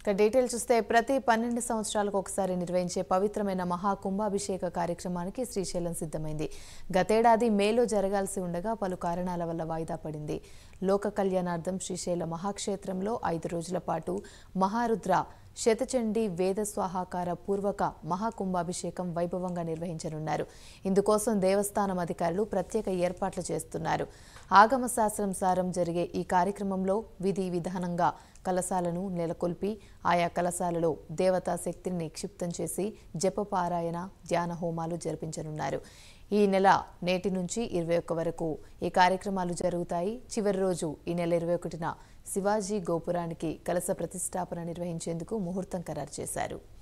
Detail చూస్తే ప్రతి 12 సంవత్సరాలకు ఒకసారి నిర్వహించే పవిత్రమైన మహాకుంభాభిషేక కార్యక్రమానికి శ్రీశైలం సిద్ధమైంది. గతేడాది మేలో జరగాల్సి ఉండగా పలు కారణాల వల్ల వాయిదా పడింది. లోక కళ్యాణార్థం శ్రీశైల మహాక్షేత్రంలో 5 రోజుల పాటు మహారుద్ర శతచండీ వేద స్వాహాకార పూర్వక మహాకుంభాభిషేకం వైభవంగా నిర్వహించనున్నారు. ఇందుకోసం దేవస్థానం అధికారులు ప్రత్యేక ఏర్పాట్లు చేస్తున్నారు. ఆగమ శాస్త్రానుసారం జరిగే ఈ కార్యక్రమంలో విధి విధానంగా కలశాలను నెలకొల్పి ఆయా కలశాలలో దేవతా శక్తిని నిక్షిప్తం చేసి జపపారాయణ ధ్యాన హోమాలు జరిపించనున్నారు. ఈ నెల నేటి నుంచి 21 వరకు ఈ కార్యక్రమాలు జరుగుతాయి. చివరి రోజు ఈ నెల 21న శివాజీ గోపురానికి కలశ ప్రతిష్టాపన నిర్వహించేందుకు ముహూర్తం ఖరారు చేశారు.